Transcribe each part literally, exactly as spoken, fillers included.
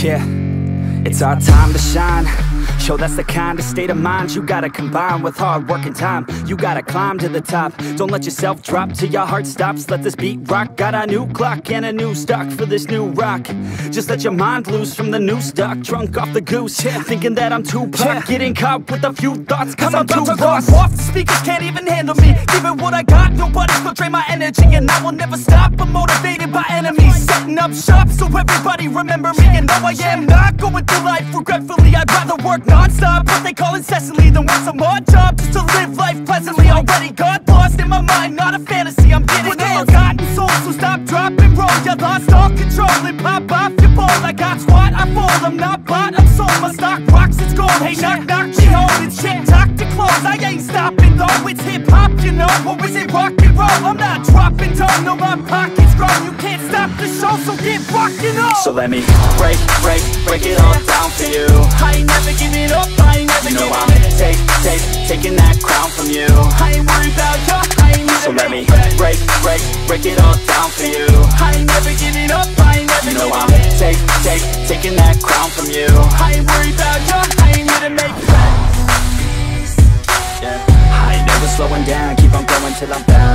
Yeah, it's our time to shine. Yo, that's the kind of state of mind you gotta combine with hard work and time. You gotta climb to the top. Don't let yourself drop till your heart stops. Let this beat rock. Got a new clock and a new stock for this new rock. Just let your mind loose from the new stock. Drunk off the goose, yeah. Thinking that I'm too pop, yeah. Getting caught with a few thoughts cause I'm, I'm too lost. Off, the speakers can't even handle me. Giving what I got, nobody's gonna drain my energy. And I will never stop, I'm motivated by enemies. Setting up shop so everybody remember me. And no, I am not going through life regretfully. I'd rather work non-stop, but they call incessantly, then want some more job just to live life pleasantly. Already got lost in my mind, not a fantasy, I'm getting with a forgotten soul, so stop, drop, and roll. You lost all control and pop off your ball. I got squat, I fold, I'm not bought, I'm sold. My stock rocks, it's gold. Hey, knock, knock, she home, it's shit, talk to close. I ain't stopping though, it's hip-hop, you know. Or is it rock and roll? I'm not dropping down, no, my pocket's grown. You can't stop the show, so get rockin' on. So let me break, break, break it all down for you. I ain't never giving up, I ain't never, you know I'm take, take, taking that crown from you. I ain't worried about you, I ain't never. So let me break, break, break it all down for you. I ain't never giving up, I ain't never, you know I'm take, take, taking that crown from you. I ain't worried about you, I ain't here to make friends. Yeah. I ain't never slowing down, keep on going till I'm down.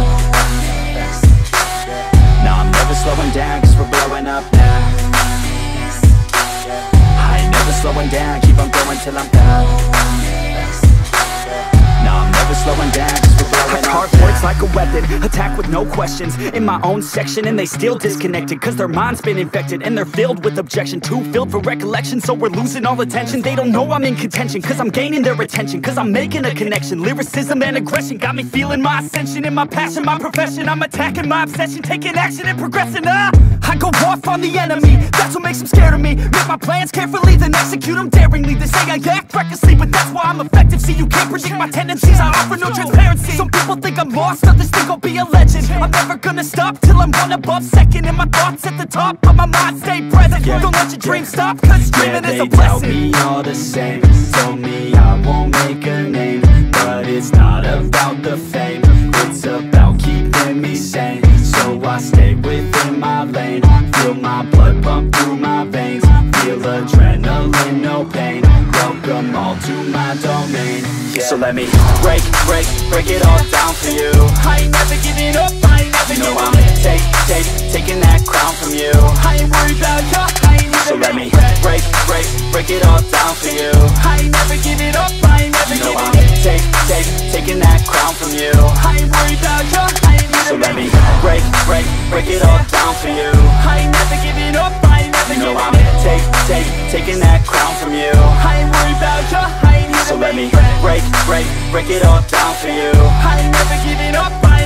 No, I'm never slowing down, cause we're blowing up now. I ain't never slowing down, keep on going till I'm down. No, I'm never slowing down, cause we're blowing up. Hard words like a weapon, attack with no questions. In my own section and they still disconnected, cause their mind's been infected and they're filled with objection. Too filled for recollection, so we're losing all attention. They don't know I'm in contention, cause I'm gaining their attention. Cause I'm making a connection, lyricism and aggression got me feeling my ascension. In my passion, my profession, I'm attacking my obsession. Taking action and progressing, ah I go off on the enemy, that's what makes them scared of me. Make my plans carefully, then execute them daringly. They say I act recklessly, but that's why I'm effective. See, you can't predict my tendencies, I offer no transparency. Some people think I'm lost, others think I'll be a legend. I'm never gonna stop till I'm one above second. And my thoughts at the top, but my mind stay present. Yeah. Don't let your dreams stop, cause dreaming yeah, is a blessing. They tell me all the same, told me I won't make a name. But it's not about the fame, it's about keeping me sane. So I stay within my lane, feel my blood pump through my veins. Feel adrenaline, no pain, welcome all to my domain. Yeah. So let me break, break, break it all down for you. I ain't never giving up, I ain't never, you know I'm take, take, taking that crown from you. I ain't worried about you, I ain't never. So let me break, break, break it all down for you. I ain't never giving up, I ain't never, you know I'm take, take, taking that crown from you. I ain't worried about you, I ain't never. So let me break, break, break it all down for you. I ain't never giving up, I ain't never, you know I'm take, take, taking that crown from you. I ain't worried about you, I ain't never. So let me break, break, break it all down for you. I ain't never giving up, I